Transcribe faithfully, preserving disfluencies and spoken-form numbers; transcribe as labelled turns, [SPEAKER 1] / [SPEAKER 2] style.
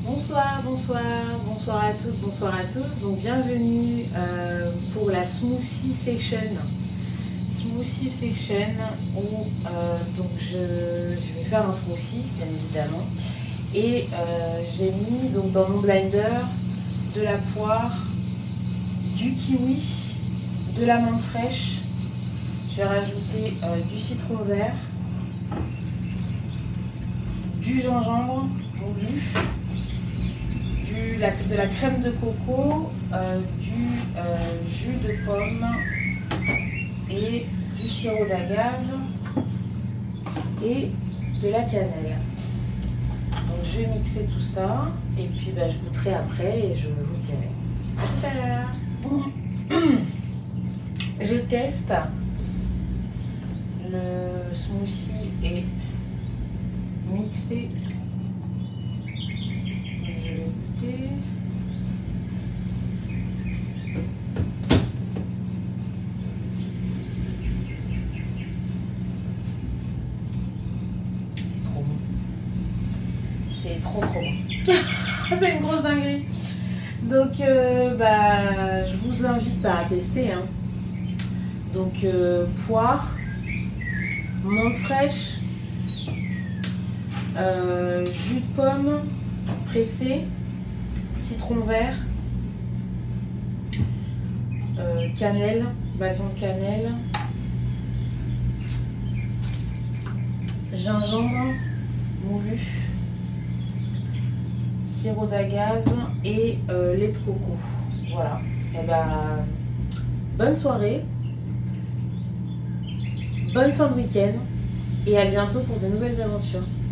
[SPEAKER 1] Bonsoir, bonsoir, bonsoir à toutes, bonsoir à tous. Donc bienvenue euh, pour la smoothie session. Smoothie session où euh, donc je, je vais faire un smoothie bien évidemment. Et euh, j'ai mis donc dans mon blender de la poire, du kiwi, de la menthe fraîche. Je vais rajouter euh, du citron vert, du gingembre moulu, du, la, de la crème de coco, euh, du euh, jus de pomme et du sirop d'agave et de la cannelle. Donc je vais mixer tout ça et puis bah, je goûterai après et je vous dirai. À tout à l'heure. Je teste. Le smoothie est mixé. Je vais goûter. C'est trop bon. C'est trop trop bon. C'est une grosse dinguerie. Donc euh, bah, je vous invite à tester. Hein. Donc euh, poire, menthe fraîche, euh, jus de pomme pressé, citron vert, euh, cannelle, bâton de cannelle, gingembre moulu, sirop d'agave et euh, lait de coco. Voilà. Et ben, bonne soirée. Bonne fin de week-end et à bientôt pour de nouvelles aventures.